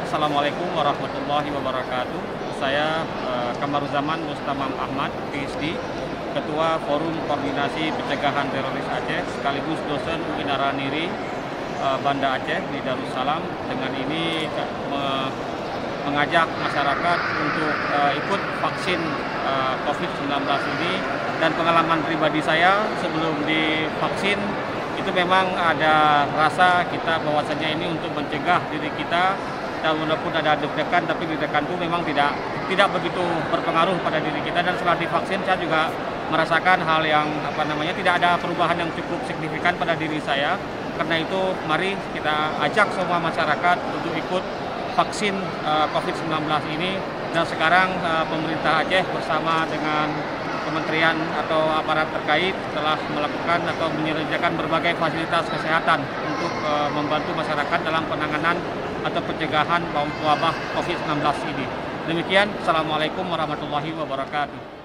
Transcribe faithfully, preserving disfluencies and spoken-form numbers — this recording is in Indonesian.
Assalamualaikum warahmatullahi wabarakatuh. Saya eh, Kamaruzaman Mustamam Ahmad, P H D, Ketua Forum Koordinasi Pencegahan Teroris Aceh, sekaligus dosen U I Naraniri eh, Banda Aceh di Darussalam. Dengan ini eh, me mengajak masyarakat untuk eh, ikut vaksin eh, COVID sembilan belas ini, dan pengalaman pribadi saya sebelum divaksin itu memang ada rasa kita bahwasanya ini untuk mencegah diri kita. Dan walaupun ada deg-degan, tapi deg-degan itu memang tidak tidak begitu berpengaruh pada diri kita. Dan setelah divaksin saya juga merasakan hal yang apa namanya tidak ada perubahan yang cukup signifikan pada diri saya. Karena itu mari kita ajak semua masyarakat untuk ikut vaksin uh, COVID sembilan belas ini. Dan sekarang uh, pemerintah Aceh bersama dengan kementerian atau aparat terkait telah melakukan atau menyediakan berbagai fasilitas kesehatan untuk uh, membantu masyarakat dalam penanganan atau pencegahan wabah COVID sembilan belas ini. Demikian, Assalamualaikum warahmatullahi wabarakatuh.